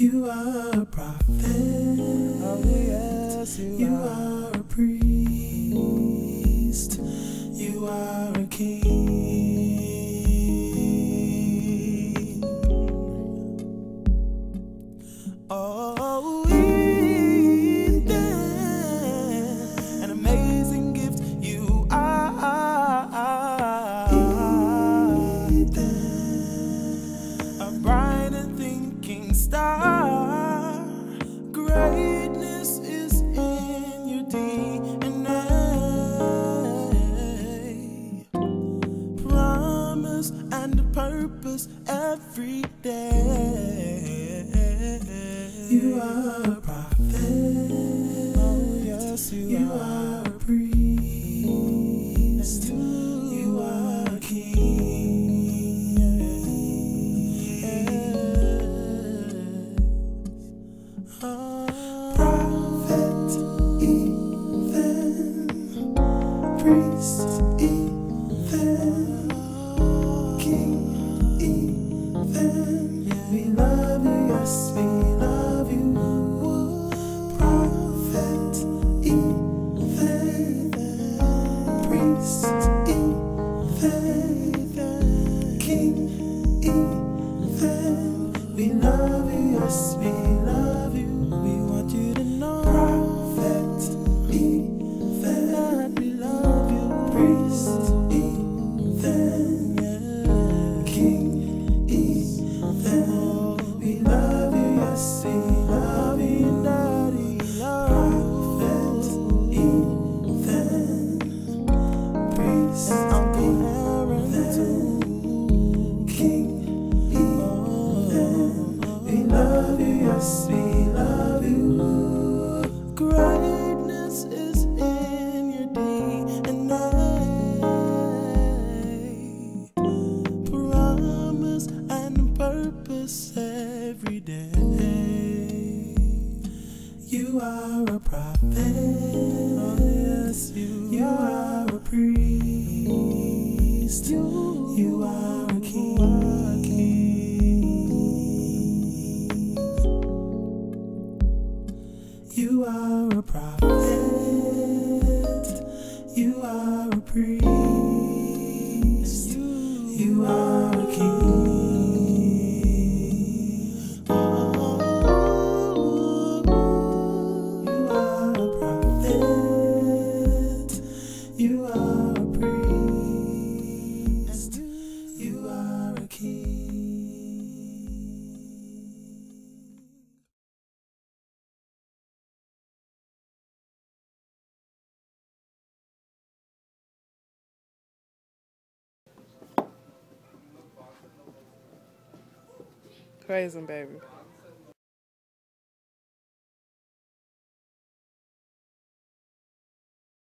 You are a prophet. Oh yes, You are a priest. You are a king. Oh, Ethan, an amazing gift you are. Ethan, a bright and thinking star. Greatness is in your DNA. Promise and purpose every day. You are a prophet. oh yes, You are a priest. You are a king. Prophet Ethan, priest Ethan, king Ethan. We love you, yes, we love you. Prophet Ethan, priest Ethan, king Ethan. We love you, yes, we love you. We want you to know, Prophet Ethan, we love you, priest Ethan, king Ethan. We love you, yes, we love you, Daddy. Prophet Ethan, priest Uncle Aaron too. Ethan, king Ethan. We love you, yes, we love you. Greatness is in your DNA. Promise and purpose every day. You are a prophet. Oh yes, You are a priest. You are a king. You are a prophet. You are a priest. You are a king. You are a prophet. You are a priest. You are a king. praise him, baby.